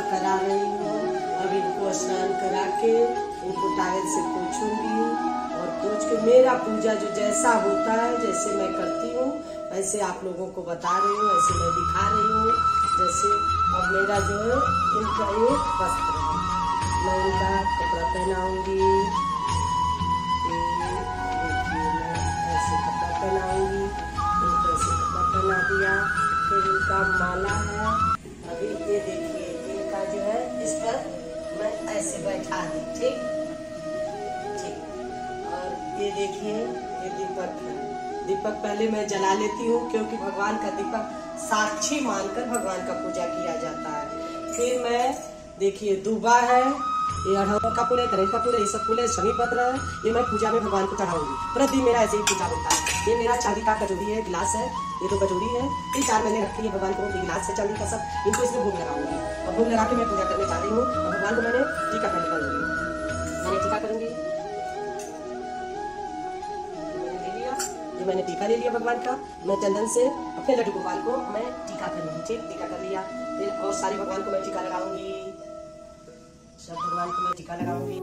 करा रही हूँ। अब इनको स्नान करा के इनको टावल से पोंछूंगी और पोंछ के मेरा पूजा जो जैसा होता है, जैसे मैं करती हूँ वैसे आप लोगों को बता रही हूँ, ऐसे मैं दिखा रही हूँ। जैसे अब मेरा जो है इनका एक वस्त्र है, मैं इनका कपड़ा पहनाऊंगी। देखिए मैं ऐसे कपड़ा पहनाऊंगी, इनको ऐसे कपड़ा पहना दिया। फिर इनका माला है, अभी ये देखिए इनका जो है इस पर मैं ऐसे बैठा दी, ठीक ठीक। और ये देखिए ये दीपक है, दीपक पहले मैं जला लेती हूँ क्योंकि भगवान का दीपक साक्षी मानकर भगवान का पूजा किया जाता है। फिर मैं देखिए दूबा है, ये अड़हुल का फूल है, कनेर का फूल है, ये सब फूल है, शमी पत्र है, ये मैं पूजा में भगवान को चढ़ाऊंगी। प्रतिदिन मेरा ऐसे ही पूजा होता है। ये मेरा चांदी का कटोरी है, गिलास है, ये तो कटोरी है, ये 4 महीने रखी है भगवान को, गिलास है चांदी का सब, इनको इसमें भोग लगाऊंगी। और भोग लगा के मैं पूजा करने जा रही हूँ। और भगवान को मैंने टीका करने करूंगी, मैंने टीका करूंगी। मैंने टीका ले लिया भगवान का, मैं चंदन से अपने लड्डू गोपाल को मैं टीका करूंगी, ठीक टीका कर लिया। फिर और सारे भगवान को मैं टीका लगाऊंगी, सब भगवान को मैं टीका लगाऊंगी।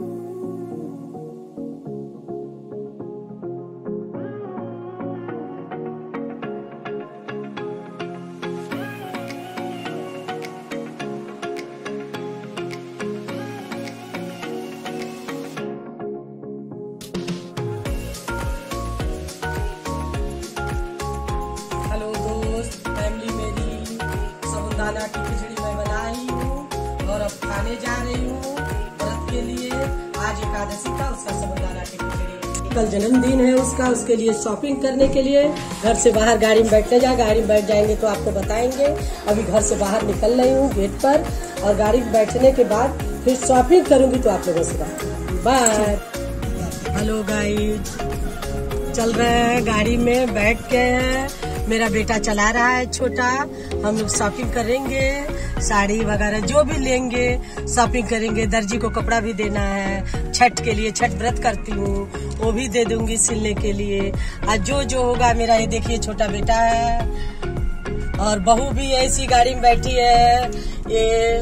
साबूदाना की खिचड़ी मैं बनाई हूँ और अब खाने जा रही हूँ व्रत के लिए। आज एकादशी का, उसका साबूदाना की खिचड़ी। कल जन्मदिन है उसका, उसके लिए शॉपिंग करने के लिए घर से बाहर गाड़ी में बैठने जा, गाड़ी में बैठ जाएंगे तो आपको बताएंगे। अभी घर से बाहर निकल रही हूँ गेट पर, और गाड़ी में बैठने के बाद फिर शॉपिंग करूंगी तो आप लोगों से बाय। हेलो गाइस, चल रहे हैं गाड़ी में, बैठ के हैं, मेरा बेटा चला रहा है छोटा। हम लोग शॉपिंग करेंगे, साड़ी वगैरह जो भी लेंगे शॉपिंग करेंगे। दर्जी को कपड़ा भी देना है, छठ के लिए, छठ व्रत करती हूँ, वो भी दे दूंगी सिलने के लिए। आज जो होगा मेरा, ये देखिए छोटा बेटा है और बहू भी ऐसी गाड़ी में बैठी है। ये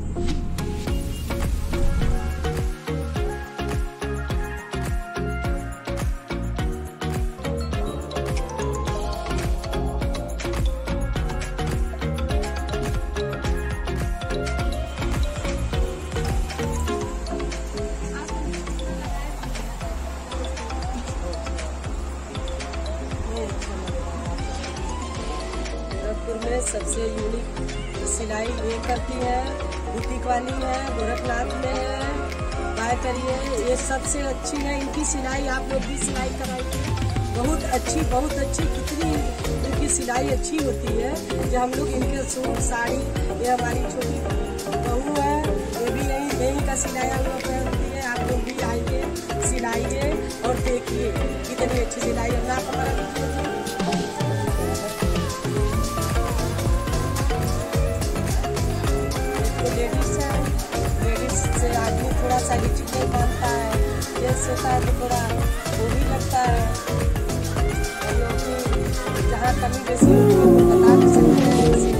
में सबसे यूनिक सिलाई ये करती है, बुटीक वाली है, गोरखनाथ में है, बाय करिए, ये सबसे अच्छी है इनकी सिलाई। आप लोग भी सिलाई कराइए, बहुत अच्छी, कितनी इनकी सिलाई अच्छी होती है। जो हम लोग इनके सूट साड़ी, ये हमारी छोटी बहू है, ये भी यही का सिलाया हुआ पहनती है। आप लोग भी आइए, सिलाइए और देखिए कितनी अच्छी सिलाई है। लेडीज से आदमी थोड़ा सा लिपस्टिक नहीं मानता है, जेंट्स होता है तो थोड़ा वो भी लगता है। हम लोग जहाँ कमी बेसी होती है बता नहीं सकते हैं।